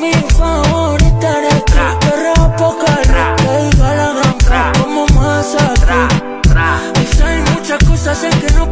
mi favorita eres tú. Perreo poca que diga la gran K como Masaki. Y si hay muchas cosas en que no